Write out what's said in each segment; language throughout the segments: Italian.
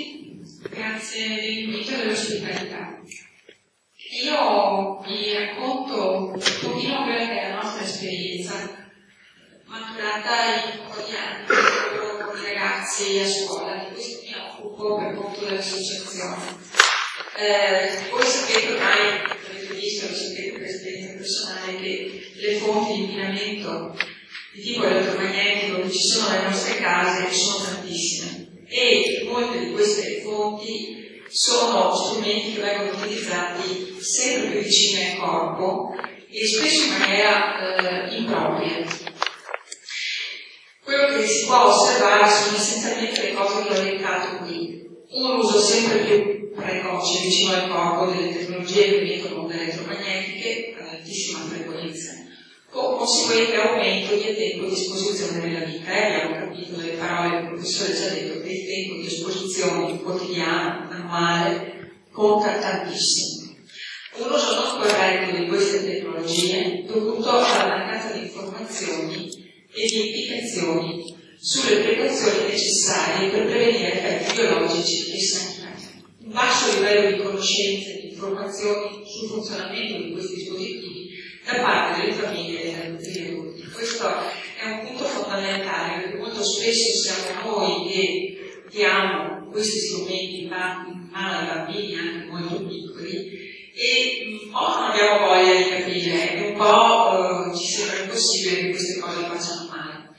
tutti, grazie dell'invito e dell'ospitalità. Io vi racconto un pochino quella che è la nostra esperienza maturata in un po' di anni con i ragazzi a scuola, di questo mi occupo per conto dell'associazione. Voi sapete ormai, avete visto, lo sapete per esperienza personale, che le fonti di inquinamento di tipo elettromagnetico che ci sono nelle nostre case sono tantissime e molte di queste fonti sono strumenti che vengono utilizzati sempre più vicini al corpo e spesso in maniera impropria. Quello che si può osservare sono essenzialmente le cose che ho elencato qui. Un uso sempre più precoce vicino al corpo delle tecnologie che vengono elettromagnetiche ad altissima frequenza, con conseguente aumento del tempo di esposizione nella vita. Abbiamo capito dalle parole del professore ci ha detto che il tempo di esposizione quotidiano, annuale, conta tantissimo. Un uso non corretto di queste tecnologie dovuto alla mancanza di informazioni e di indicazioni sulle precauzioni necessarie per prevenire effetti biologici e sanitari. Un basso livello di conoscenza e di informazioni sul funzionamento di questi dispositivi da parte delle famiglie e degli adulti. Questo è un punto fondamentale, perché molto spesso siamo noi che diamo questi strumenti in mano ai bambini, anche molto piccoli, e un po' non abbiamo voglia di capire, e un po' ci sembra impossibile che queste cose facciano male.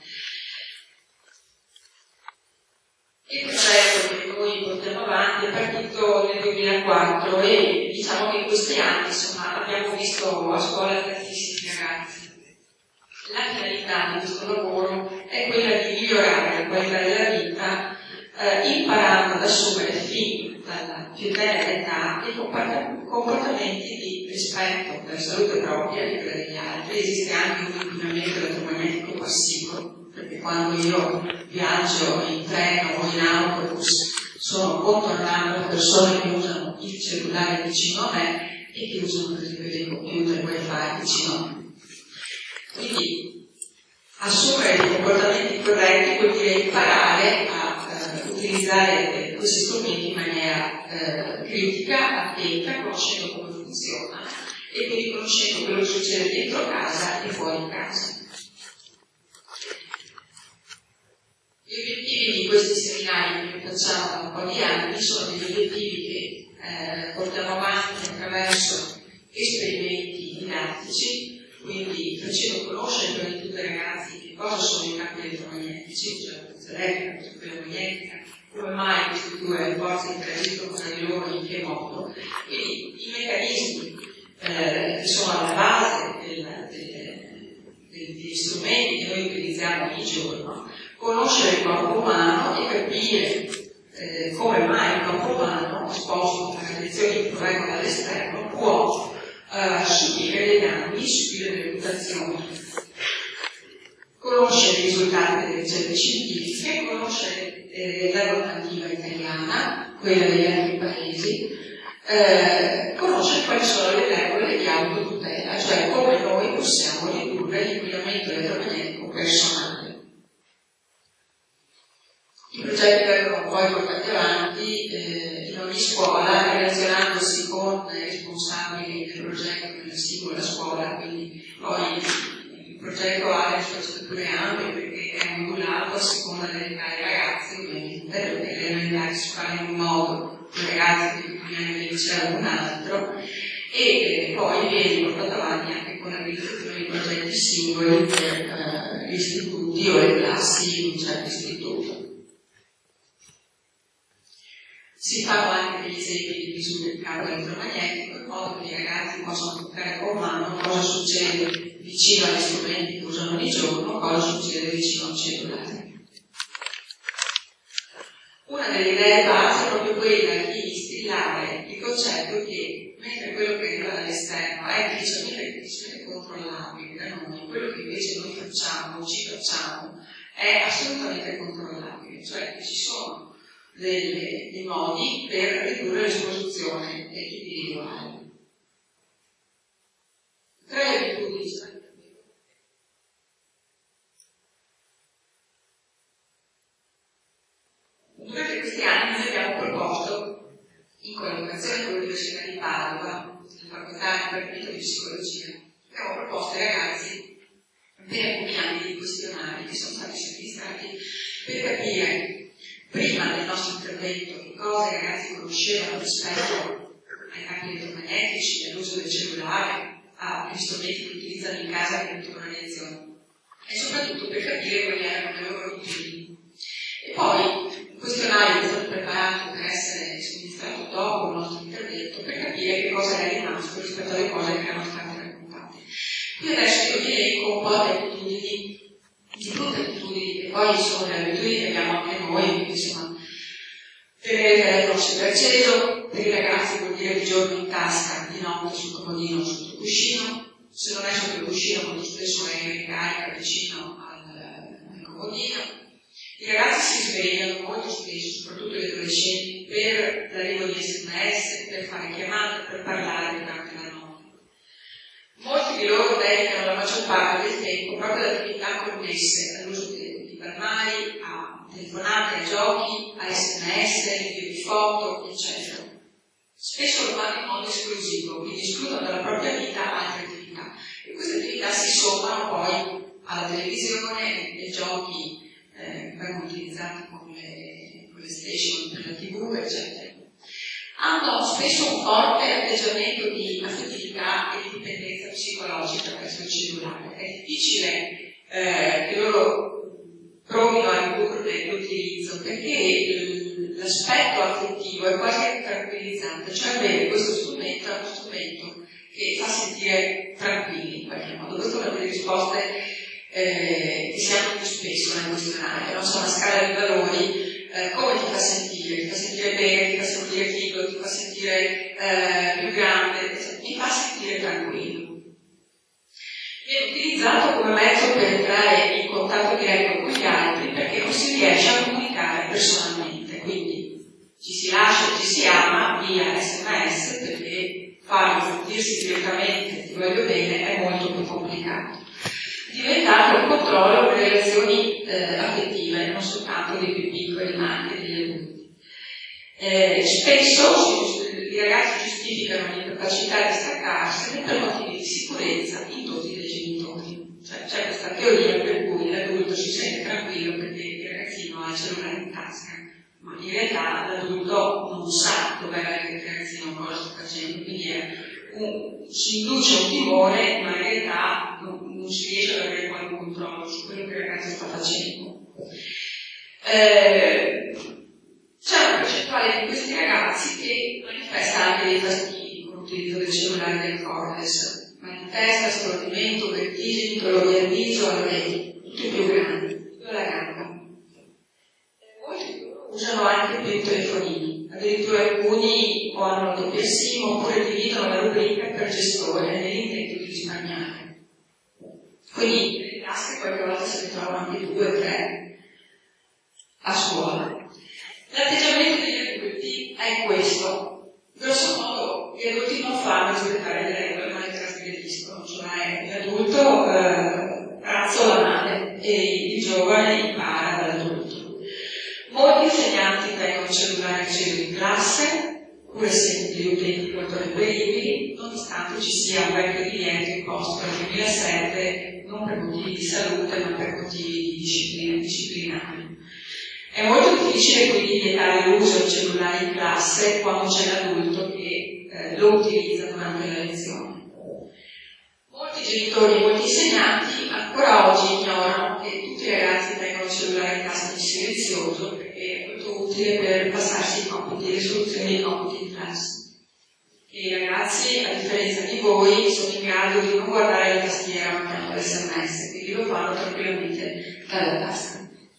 Il progetto che noi portiamo avanti è partito nel 2004 e diciamo che in questi anni insomma, abbiamo visto a scuola tantissimi ragazzi. La finalità di questo lavoro è quella di migliorare la qualità della vita imparando ad assumere fin dalla più tenera età i comportamenti di rispetto della salute propria e quella degli altri. Esiste anche un inquinamento elettromagnetico passivo, perché quando io viaggio in treno o in autobus sono contornato da persone che usano il cellulare vicino a me e che usano per esempio dei computer e wifi vicino a me. Quindi assumere dei comportamenti corretti vuol dire imparare a utilizzare questi strumenti in maniera critica, attenta, conoscendo come funziona e quindi conoscendo quello che succede dentro casa e fuori casa. Gli obiettivi di questi seminari che facciamo da un po' di anni sono degli obiettivi che portiamo avanti attraverso esperimenti didattici, quindi facendo conoscere prima di tutto ai ragazzi che cosa sono i campi elettromagnetici, cioè la forza elettrica, la forza magnetica, come mai queste due forze interagiscono tra di loro, in che modo, quindi i meccanismi che sono alla base degli strumenti che noi utilizziamo ogni giorno, conoscere il corpo umano e capire come mai il corpo umano, esposto a radiazioni che provengono dall'esterno, può subire dei danni, subire delle mutazioni. Conoscere i risultati delle ricerche scientifiche, conoscere la normativa italiana, quella degli altri paesi, conoscere quali sono le regole di autotutela, cioè come noi possiamo ridurre l'inquinamento elettromagnetico personale. I progetti vengono poi portati avanti in ogni scuola, relazionandosi con i responsabili del progetto nella singola scuola, quindi poi il progetto ha le sue strutture ampie perché è modulato a seconda dell'età dei ragazzi, ovviamente, perché le unità si fanno in un modo, i ragazzi che viene del liceo in un altro, e poi viene portato avanti anche con la realizzazione di progetti singoli per gli istituti o le classi in un certo istituto. Si fanno anche degli esempi di misure di campo elettromagnetico in modo che i ragazzi possano toccare con mano cosa succede vicino agli strumenti che usano ogni giorno, cosa succede vicino al cellulare. Una delle idee base è proprio quella di instillare il concetto che mentre quello che arriva dall'esterno è difficilmente controllabile da noi, quello che invece noi facciamo, ci facciamo, è assolutamente controllabile, cioè che ci sono dei modi per ridurre l'esposizione individuale. Tre abitudini. Durante questi anni noi abbiamo proposto di psicologia. Abbiamo proposto ai ragazzi per alcuni anni di questionari che sono stati somministrati per capire, prima del nostro intervento, che cosa i ragazzi conoscevano rispetto ai campi elettromagnetici, all'uso del cellulare, agli strumenti che utilizzano in casa per ridurre le lezioni, e soprattutto per capire quali erano le loro abitudini. E poi un questionario è stato preparato per essere somministrato dopo il nostro intervento per capire che cosa era rimasto rispetto alle cose che erano state raccontate. Qui adesso io vi elenco un po' di abitudini, di tutte le abitudini, che poi sono le abitudini che abbiamo anche noi, quindi insomma, tenere il telefono sempre acceso, per i ragazzi vuol dire di giorno in tasca, di notte sul comodino o sotto il cuscino, se non è sotto il cuscino molto spesso è in ricarica vicino al comodino. I ragazzi si svegliano molto spesso, soprattutto gli adolescenti, per l'arrivo di SMS, per fare chiamate, per parlare durante la notte. Molti di loro dedicano la maggior parte del tempo proprio ad attività connesse all'uso di palmari, a telefonate, a giochi, a SMS, invio di foto, eccetera. Spesso lo fanno in modo esclusivo, quindi escludono dalla propria vita altre attività. E queste attività si sommano poi alla televisione, ai giochi vengono utilizzati come station per la TV, eccetera. Hanno spesso un forte atteggiamento di affettività e di dipendenza psicologica verso il cellulare. È difficile che loro provino a ridurre l'utilizzo, perché l'aspetto affettivo è quasi tranquillizzante, cioè avere questo strumento è uno strumento che fa sentire tranquilli in qualche modo. Queste sono delle risposte che si hanno più spesso nel questionario, non so, una scala di valori, come ti fa sentire? Ti fa sentire bene, ti fa sentire figo, ti fa sentire più grande, ti fa sentire tranquillo. Viene utilizzato come mezzo per entrare in contatto diretto con gli altri perché non si riesce a comunicare personalmente, quindi ci si lascia, ci si ama via SMS perché farlo sentirsi direttamente ti voglio bene è molto più complicato. Diventato il controllo delle relazioni affettive, non soltanto dei più piccoli ma anche degli adulti. Spesso i ragazzi giustificano l'incapacità di staccarsene per motivi di sicurezza indotti dai genitori. Cioè, c'è questa teoria per cui l'adulto si sente tranquillo perché il ragazzino ha il cellulare in tasca, ma in realtà l'adulto non sa dove il ragazzino cosa sta facendo, quindi si induce un timore, ma in realtà non si riesce ad avere qualche controllo su quello che il ragazzo sta facendo. C'è una percentuale di questi ragazzi che manifesta anche dei fastidi con l'utilizzo del cellulare del cortex, manifesta stordimento, vertigini, dolori al viso, al orecchio, tutti più grandi, alla gamba. Molti usano anche più telefonini, addirittura alcuni o hanno il doppio SIM oppure dividono la rubrica per gestore nell'intento di risparmiare. Quindi nelle tasche qualche volta se ne trovano anche 2 o 3 a scuola. L'atteggiamento degli adulti è questo. Grosso modo gli adulti non fanno rispettare le regole ma le trasgrediscono, cioè l'adulto razzola male e il giovane impara dall'adulto. Molti insegnanti tengono il cellulare acceso in classe, pur essendo gli utenti molto reperibili, nonostante ci sia un vecchio divieto imposto nel 2007 non per motivi di salute ma per motivi di disciplinari. È molto difficile quindi vietare l'uso del cellulare in classe quando c'è l'adulto che lo utilizza durante la lezione. Molti genitori e molti insegnanti ancora oggi ignorano che tutti i ragazzi tengono il cellulare in tasca in silenzioso perché è molto utile per passarsi i compiti, le soluzioni dei compiti in classe. E i ragazzi, a differenza di voi, sono in grado di non guardare la tastiera mandando l'SMS, quindi lo fanno tranquillamente dalla tasca.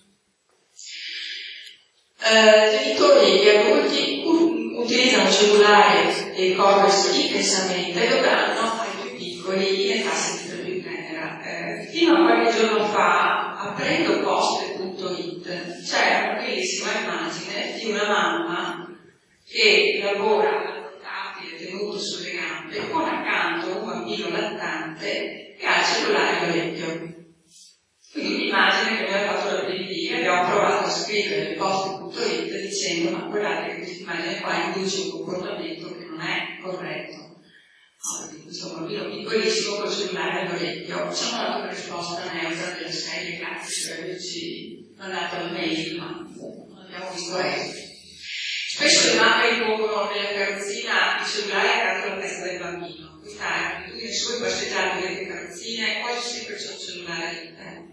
Genitori e adulti utilizzano il cellulare e il cortex intensamente, dovranno ai più piccoli le tasse di tenera. Fino a qualche giorno fa, aprendo poste.it, c'era una bellissima immagine di una mamma che lavora al portatile tenuto sulle gambe con accanto un bambino lattante che ha il cellulare all'orecchio. Quindi un'immagine che mi ha fatto rabbrividire, abbiamo provato a scrivere le poste.it dicendo ma guardate che questa immagine qua induce un comportamento che non è corretto. di questo bambino piccolissimo col cellulare all'orecchio, ci hanno dato una risposta neutra della serie grazie, ci hanno dato il mail, ma non abbiamo visto esito. Spesso le mamme impongono nella carrozzina il cellulare accanto alla testa del bambino. Questa è l'abitudine sua, passeggiare delle carrozzine, quasi sempre c'è un cellulare all'interno.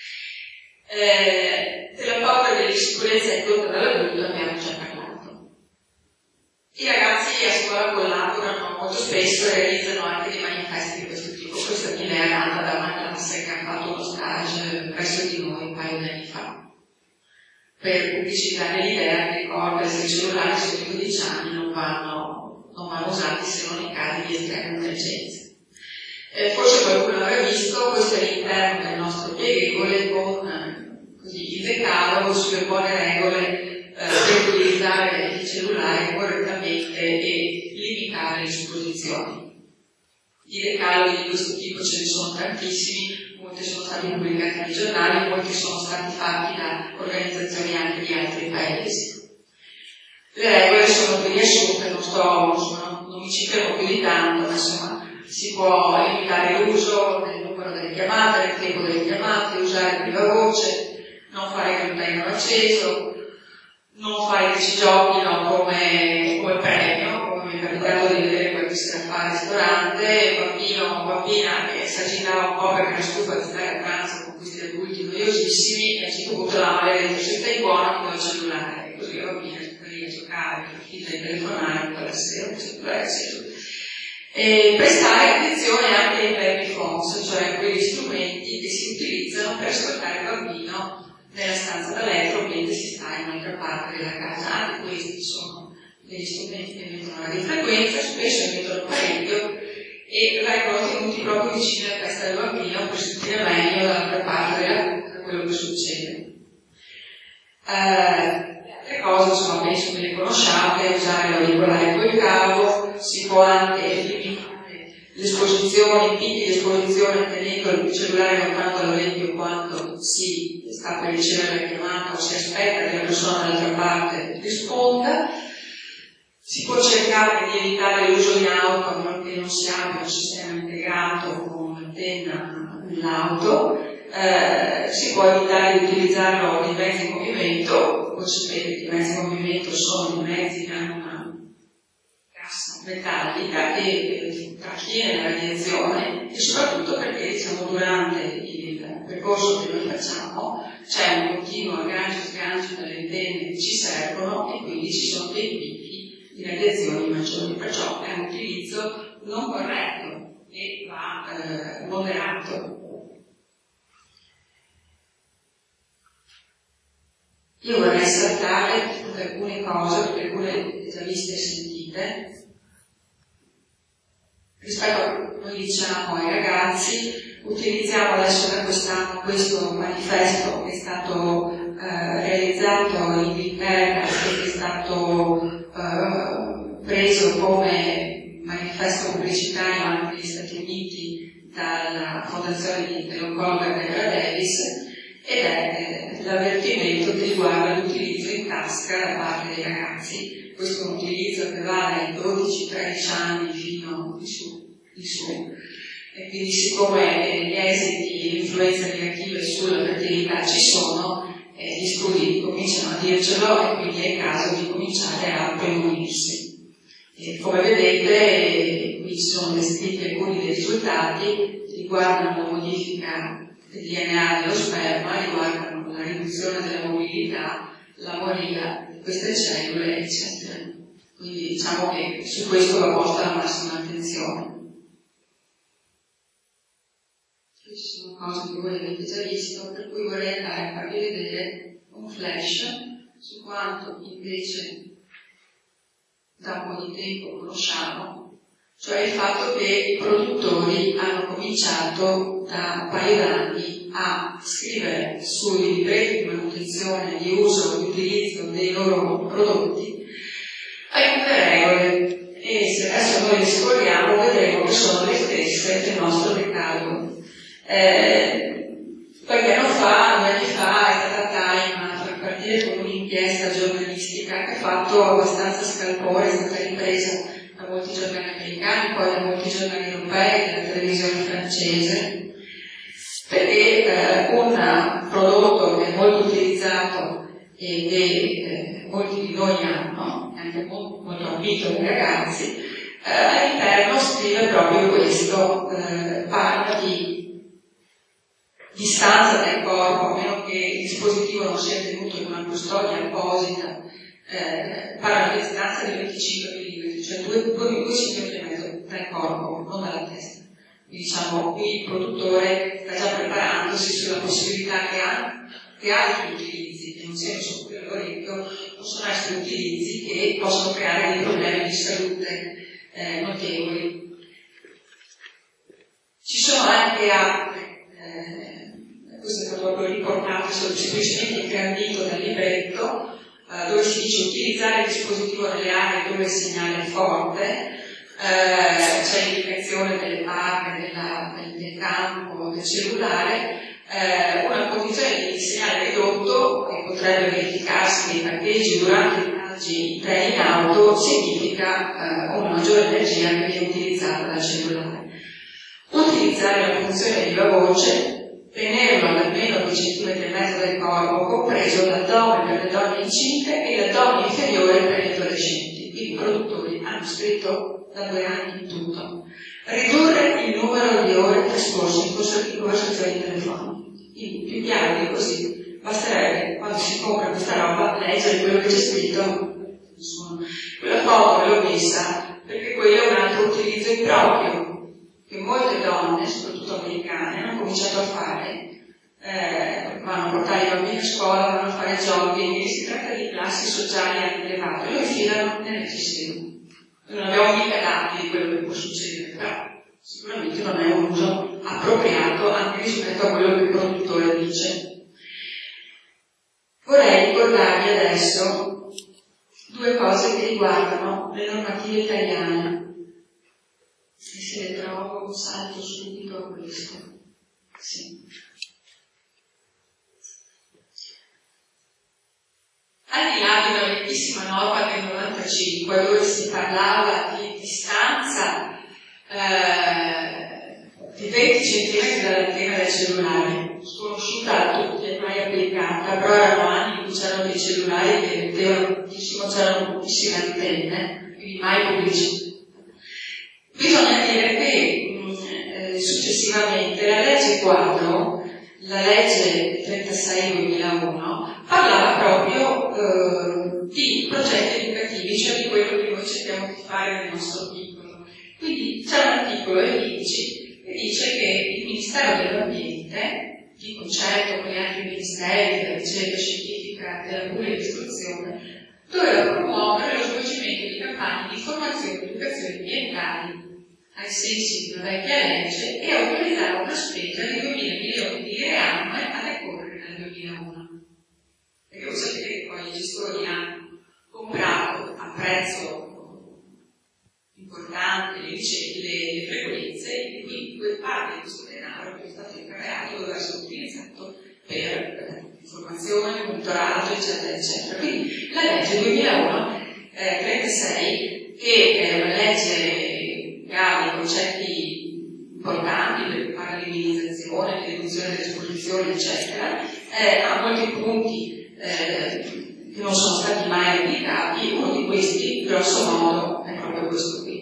Della paura e dell'insicurezza indotta dall'adulto abbiamo già parlato. I ragazzi a scuola collaborano molto spesso e realizzano anche dei manifesti di questo tipo. Questa mi è nata da una classe che ha fatto uno stage presso di noi un paio di anni fa, per pubblicizzare l'idea che ricorda che i cellulari sotto i 12 anni non vanno usati se non in casi di estrema emergenza. Forse qualcuno avrà visto, questo è all'interno del nostro pieghevole con così, il decalogo sulle buone regole per utilizzare il cellulare correttamente e limitare le esposizioni. I decaloghi di questo tipo ce ne sono tantissimi, molti sono stati pubblicati nei giornali, molti sono stati fatti da organizzazioni anche di altri paesi. Le regole sono qui riassunte, non mi ci fermo più di tanto, ma insomma si può limitare l'uso del numero delle chiamate, del tempo delle chiamate, usare viva voce, non fare che il telefono acceso, non fare che ci giochino come premio, come mi è capitato di vedere qualche sera fa al ristorante, bambino o bambina che si agitava un po' perché era stufa di stare a pranzo con questi adulti noiosissimi e a un certo punto la madre ha detto se stai buona con il cellulare, così la bambina sta lì a giocare, per finta di telefonare tutta la sera, il cellulare acceso. E prestare attenzione anche ai baby phones, cioè quegli strumenti che si utilizzano per ascoltare il bambino nella stanza da letto mentre si sta in un'altra parte della casa. Anche questi sono degli strumenti che emettono una radiofrequenza, spesso emettono parecchio e vengono tenuti proprio vicino alla testa del bambino per sentire meglio dall'altra parte della bocca quello che succede. Le cose, insomma, penso che le conosciate, usare l'auricolare col cavo, si può anche limitare le esposizioni, picchi di esposizione tenendo il cellulare lontano dall'orecchio quando si sta per ricevere la chiamata o si aspetta che la persona dall'altra parte risponda. Si può cercare di evitare l'uso in auto a meno che non si abbia un sistema integrato con un'antenna nell'auto. Si può evitare di utilizzarlo nei mezzi in movimento. Voi sapete che i mezzi in movimento sono i mezzi che hanno una cassa metallica che trattiene la radiazione e soprattutto perché diciamo, durante il percorso che noi facciamo c'è un continuo aggancio e sgancio delle antenne che ci servono e quindi ci sono dei picchi di radiazioni maggiori, perciò è un utilizzo non corretto e va moderato. Io vorrei saltare alcune cose, perché alcune già viste e sentite. Rispetto a quello che noi diciamo ai ragazzi, utilizziamo adesso da quest'anno questo manifesto che è stato realizzato in Inghilterra e che è stato preso come manifesto pubblicitario anche negli Stati Uniti dalla fondazione dell'oncologa Deborah Davis, ed è l'avvertimento che riguarda l'utilizzo in tasca da parte dei ragazzi. Questo è un utilizzo che va dai 12-13 anni fino in su. E quindi siccome gli esiti e l'influenza negativa sulla fertilità ci sono, gli studi cominciano a dircelo e quindi è il caso di cominciare a premunirsi. Come vedete, qui sono descritti alcuni dei risultati, riguardano la modifica del DNA dello sperma, riguardano la riduzione della mobilità, la moria di queste cellule, eccetera. Quindi diciamo che su questo va posta la massima attenzione. Ci sono cose che voi avete già visto, per cui vorrei andare a farvi vedere un flash su quanto invece da un po' di tempo conosciamo, cioè il fatto che i produttori hanno cominciato da un paio d'anni a scrivere sui libretti di manutenzione, di uso e di utilizzo dei loro prodotti alcune regole, e se adesso noi le scorriamo vedremo che sono le stesse del nostro decalogo. Qualche anno fa, 2 anni fa, è stata Time a far partire con un'inchiesta giornalistica che ha fatto abbastanza scalpore, è stata ripresa da molti giornali americani, poi da molti giornali europei, dalla televisione francese, perché un prodotto che è molto utilizzato e che molti di noi hanno, anche molto ambito dai ragazzi, all'interno scrive proprio questo, parla di distanza del corpo, a meno che il dispositivo non sia tenuto in una custodia apposita, parla di distanza di 25 mm, cioè 2,5 mm dal corpo, non dalla testa. Quindi diciamo, qui il produttore sta già preparandosi sulla possibilità che altri utilizzi, che non siano solo quelli all'orecchio, possono essere utilizzi che possono creare dei problemi di salute notevoli. Ci sono anche altre, questo è stato proprio riportato, semplicemente ingrandito dal libretto, dove si dice utilizzare il dispositivo nelle aree dove il segnale è forte, c'è l'indicazione delle parti del campo del cellulare, una condizione di segnale ridotto che potrebbe verificarsi nei parcheggi durante i viaggi in treno in auto significa una maggiore energia che viene utilizzata dal cellulare. Utilizzare la funzione di viva voce, tenerlo ad almeno 2,5 cm del corpo, compreso l'addome per le donne incinte e l'addome inferiore per gli adolescenti. Quindi i produttori hanno scritto da 2 anni in tutto. Ridurre il numero di ore trascorse in conversazioni telefoniche. Più chiaro di così, basterebbe, quando si compra questa roba, leggere quello che c'è scritto. Quella foto l'ho messa, perché quello è un altro utilizzo improprio che molte donne, soprattutto americane, hanno cominciato a fare. Vanno a portare i bambini a scuola, vanno a fare jogging, e si tratta di classi sociali anche elevate, lo infilano nel sistema. Non abbiamo mica dati di quello che può succedere, però sicuramente non è un uso appropriato anche rispetto a quello che il produttore dice. Vorrei ricordarvi adesso 2 cose che riguardano le normative italiane. E se le trovo salto subito a questo. Sì. Al di là di una bellissima norma del 95 dove si parlava di distanza di 20 cm dall'antenna del cellulare, sconosciuta a tutti e mai applicata, però erano anni in cui c'erano dei cellulari che mettevano pochissimo, c'erano pochissime antenne, quindi mai pubblicità. Bisogna dire che successivamente la legge quadro, la legge 36/2001, parlava proprio di progetti educativi, cioè di quello che noi cerchiamo di fare nel nostro piccolo. Quindi c'è un articolo 11 che dice che il Ministero dell'Ambiente, di concerto con gli altri ministeri della ricerca scientifica e della pubblica istruzione, doveva promuovere lo svolgimento di campagne di formazione e educazione ambientali ai sensi di una vecchia legge e autorizzare una spesa di 2.000 milioni di lire annue a decorrere dal 2001. Perché voi sapete che poi i gestori hanno comprato a prezzo importante le frequenze e quindi parte di questo denaro che è stato incaricato doveva essere utilizzato per informazione, monitoraggio, eccetera, eccetera. Quindi la legge 2001 36, che è una legge che ha dei concetti importanti, parla di minimizzazione, di riduzione delle esposizioni, eccetera, ha molti punti che non sono stati mai applicati. Uno di questi, grosso modo, è proprio questo qui.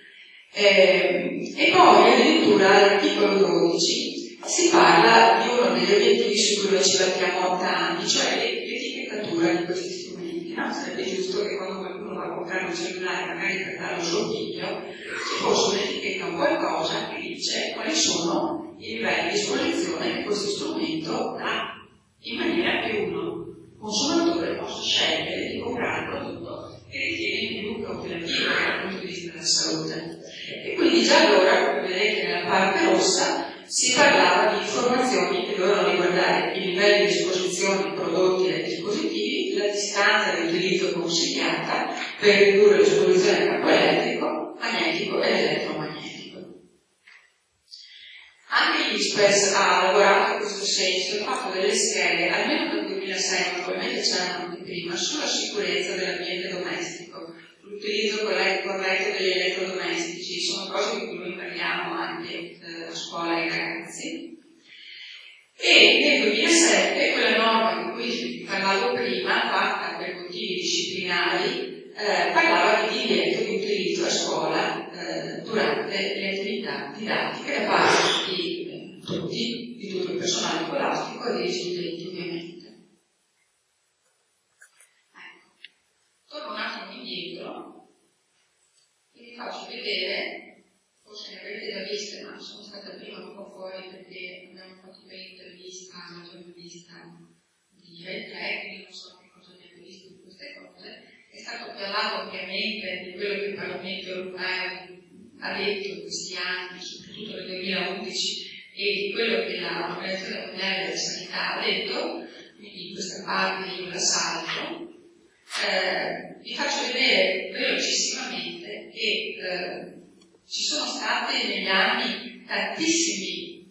E poi addirittura all'articolo 12 si parla di uno degli obiettivi su cui noi ci battiamo da anni, cioè l'etichettatura di questi strumenti. No? Sarebbe giusto che quando qualcuno va a comprare un cellulare, magari per darlo al suo figlio, ci fosse un'etichetta o qualcosa che dice quali sono i livelli di esposizione che questo strumento ha, in maniera che uno consumatore possa scegliere di comprare il prodotto che ritiene più cautelativo dal punto di vista della salute. E quindi già allora, come vedete nella parte rossa, si parlava di informazioni che dovevano riguardare i livelli di esposizione ai prodotti e ai dispositivi, la distanza di utilizzo consigliata per ridurre l'esposizione al campo elettrico, magnetico ed elettromagnetico. Anche l'ISPES ha lavorato in questo senso, ha fatto delle schede, almeno dal 2006, probabilmente c'erano anche prima, sulla sicurezza dell'ambiente domestico. sull'utilizzo corretto degli elettrodomestici, sono cose di cui noi parliamo anche a scuola ai ragazzi. E nel 2007 quella norma di cui parlavo prima, fatta per motivi disciplinari, parlava di divieto di utilizzo a scuola durante le attività didattiche da parte di tutto il personale scolastico e degli studenti ovviamente. Ecco, torno un attimo indietro e vi faccio vedere, forse ne avrete già viste, ma sono stata prima un po' fuori perché abbiamo fatto un'intervista, una giornalista di RaiTech, quindi non so che cosa abbiamo visto di queste cose. È stato parlato ampiamente di quello che il Parlamento europeo ha detto in questi anni, soprattutto nel 2011, e di quello che l'Organizzazione Mondiale della Sanità ha detto, quindi questa parte io la salto. Vi faccio vedere velocissimamente che ci sono stati negli anni tantissimi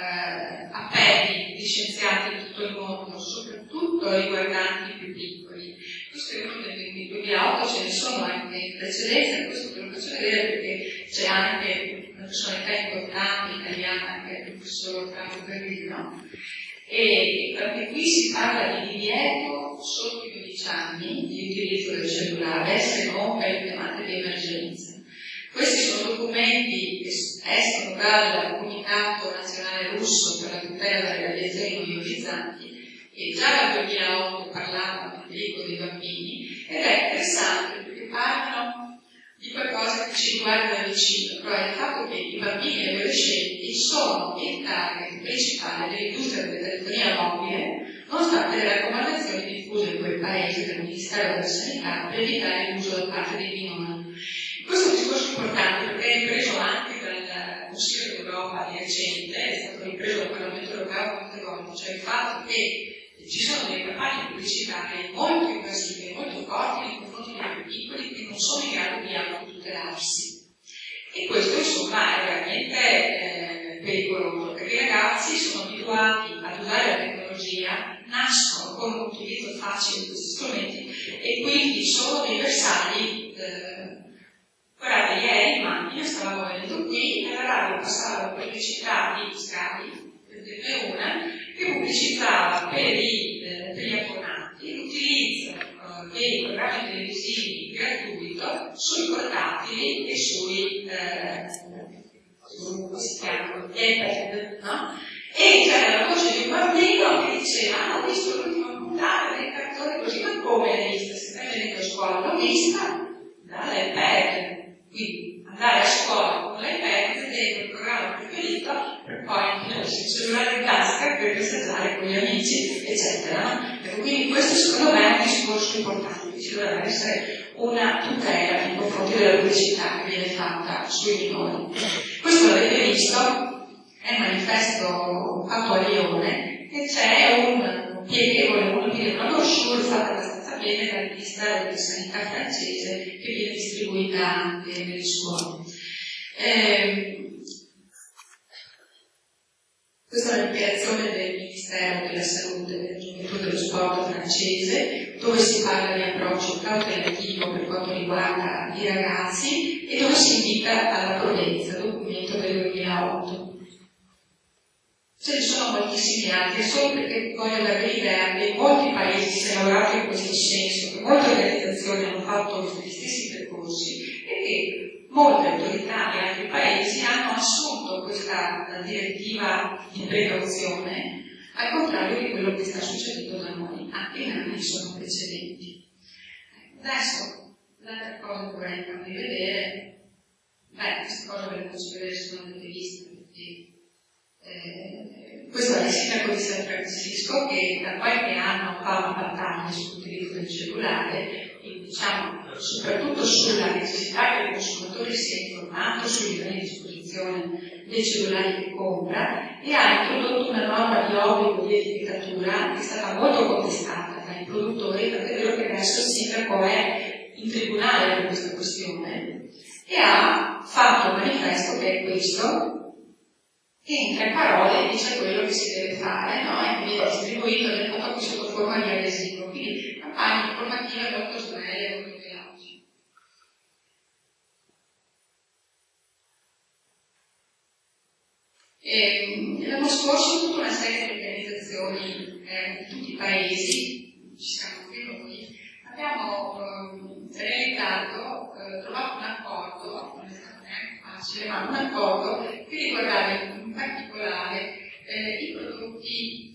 appelli di scienziati di tutto il mondo, soprattutto riguardanti i più piccoli. Questo è uno del 2008, ce ne sono anche in precedenza, questo ve lo faccio vedere perché c'è anche una personalità importante italiana, anche il professor Franco Berlino, e anche qui si parla di divieto sotto i 12 anni di utilizzo del cellulare, se non per le chiamate di emergenza. Questi sono documenti che escono dal Comitato Nazionale Russo per la tutela delle radiazioni ionizzanti, che già dal 2008 parlavano del pericolo dei bambini, ed è interessante perché parlano di qualcosa che ci riguarda da vicino, cioè il fatto che i bambini e gli adolescenti sono il target principale dell'industria della telefonia mobile, nonostante le raccomandazioni diffuse in quel paese dal Ministero della Sanità per evitare l'uso da parte dei minori. Questo è un discorso importante perché è ripreso anche dal Consiglio d'Europa di recente, è stato ripreso dal Parlamento europeo molte volte, cioè il fatto che ci sono delle campagne pubblicitarie molto invasive, molto forti nei confronti dei più piccoli che non sono in grado di autotutelarsi. E questo insomma è veramente pericoloso, perché i ragazzi sono abituati ad usare la tecnologia, nascono con un utilizzo facile di questi strumenti e quindi sono dei bersagli. Guardate, ieri in macchina stavamo venendo qui e la radio passava la pubblicità di Sky, per dirne una, che pubblicizzava per gli abbonati l'utilizzo dei programmi televisivi gratuito sui portatili e sui come si chiamano, gli iPad, no? E c'era la voce di un bambino che diceva: ho visto l'ultima puntata del cartone così, ma come l'hai vista? Se stai venendo a scuola, l'ho vista dall'iPad. Quindi andare a scuola con l'iPad dentro il programma preferito e poi il cellulare in tasca per messaggiare con gli amici, eccetera. Ecco, quindi questo secondo me è un discorso importante, ci dovrebbe essere una tutela nei confronti della pubblicità che viene fatta sui minori. Questo l'avete visto, è un manifesto fatto a Lione e c'è un pieghevole, una brochure fatta abbastanza bene dal Ministero della Sanità francese che viene distribuita anche nelle scuole. Questa è una dichiarazione del Ministero della Salute, della Gioventù e dello Sport francese, dove si parla di approccio cautelativo per quanto riguarda i ragazzi e dove si invita alla prudenza, documento del 2008. Ce ne sono moltissimi altri, solo perché voglio dare l'idea che in molti paesi si è lavorato in questo senso, che molte organizzazioni hanno fatto gli stessi percorsi e che molte autorità di altri paesi hanno assunto questa direttiva di precauzione, al contrario di quello che sta succedendo da noi, anche in anni che sono precedenti. Adesso, l'altra cosa che vorrei farvi vedere, queste cose ve le faccio vedere se non avete visto, perché questo è il sindaco di San Francisco che da qualche anno fa una battaglia sull'utilizzo del cellulare, quindi, diciamo, soprattutto sulla necessità che il consumatore sia informato sui livelli di esposizione dei cellulari che compra, e ha introdotto una norma di obbligo di etichettatura che è stata molto contestata dai produttori, tant'è vero che adesso il sindaco è in tribunale per questa questione e ha fatto un manifesto che è questo, che in 3 parole dice quello che si deve fare, no? E quindi è distribuito nel modo qui sotto forma di adesivo, quindi campagne informative molto snelle e molto veloci. L'anno scorso tutta una serie di organizzazioni di tutti i paesi, ci siamo qui noi, abbiamo trovato un accordo, non è stato neanche facile, ma un accordo che riguardava in particolare i prodotti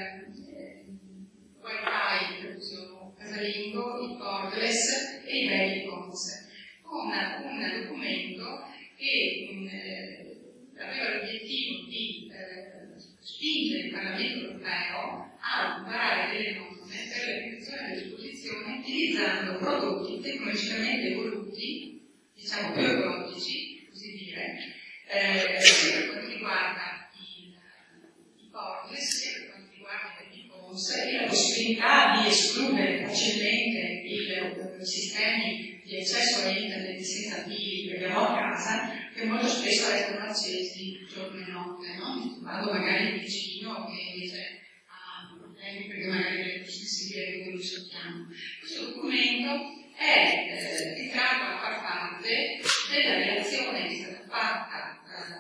Wi-Fi per uso casalingo, i cordless e i babyphones, con un documento che aveva l'obiettivo di spingere il Parlamento europeo a varare delle norme per la creazione a disposizione utilizzando prodotti tecnologicamente evoluti, diciamo più ecologici, così dire, sia per quanto riguarda i cordless, sia per quanto riguarda i babyphones, e la possibilità di escludere facilmente i sistemi di accesso a internet senza fili che abbiamo a casa, che molto spesso restano accesi giorno e notte, no? Quando magari il vicino che invece ha problemi perché magari è più sensibile che noi lo sappiamo. Questo documento è titolato a far parte della relazione che è stata fatta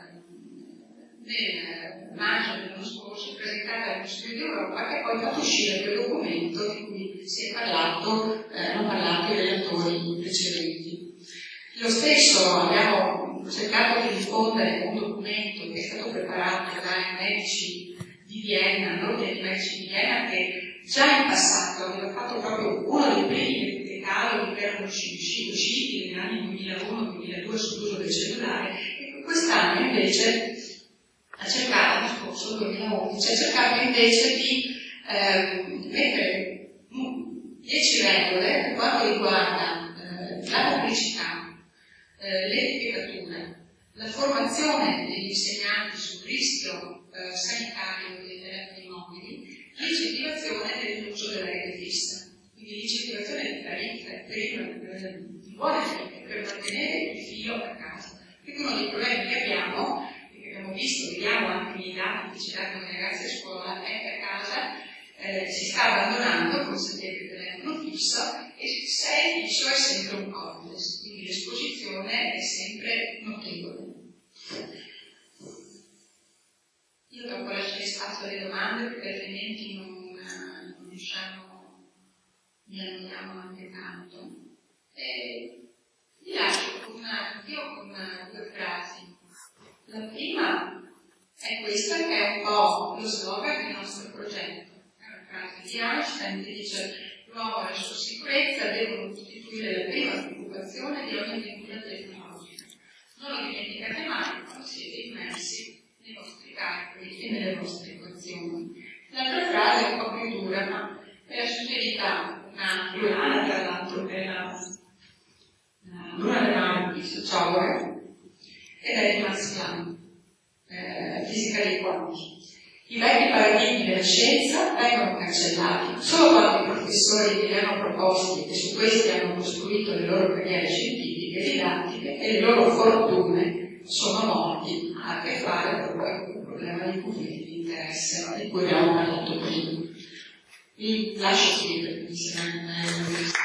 nel maggio dell'anno scorso, presentata al Consiglio d'Europa, che poi ha fatto uscire quel documento di cui si è parlato, hanno parlato i relatori precedenti. Lo stesso abbiamo cercato di diffondere un documento che è stato preparato dai medici di Vienna, l'ordine dei medici di Vienna, che già in passato aveva fatto proprio uno dei primi decaloghi che erano usciti negli anni 2001-2002 sull'uso del cellulare, e quest'anno invece ha cercato, l'anno scorso, 2011, ha cercato invece di mettere 10 regole per quanto riguarda la pubblicità, l'etichettatura, la formazione degli insegnanti sul rischio sanitario dei telefoni mobili, l'incentivazione dell'uso della rete fissa, quindi l'incentivazione di tariffe di buone tariffe per mantenere il filo a casa. Perché uno dei problemi che abbiamo visto, vediamo anche nei dati che ci danno le ragazze a scuola, è che a casa si sta abbandonando, come sapete, il telefono fisso, e se è fisso è sempre un cordless, quindi l'esposizione è sempre notevole. Io dopo lascerei spazio alle domande, perché altrimenti non riusciamo, mi annoiamo anche tanto. Vi lascio con due frasi. La prima è questa, che è un po' lo slogan del nostro progetto. È una frase di Einstein che dice: l'uomo e la sua sicurezza devono costituire la prima preoccupazione di ogni avventura tecnologica. Non lo dimenticate mai quando siete immersi nei vostri calcoli e nelle vostre equazioni. L'altra frase è un po' più dura, ma è la suggerità, una plurale tra l'altro, una della sociologa, ed è di Max Planck, fisica dei quanti. I vecchi paradigmi della scienza vengono cancellati solo quando i professori che li hanno proposti e su questi hanno costruito le loro carriere scientifiche e didattiche e le loro fortune sono morti, ha a che fare con il problema di conflitti di interesse di cui abbiamo parlato prima. Vi lascio qui perché mi sembra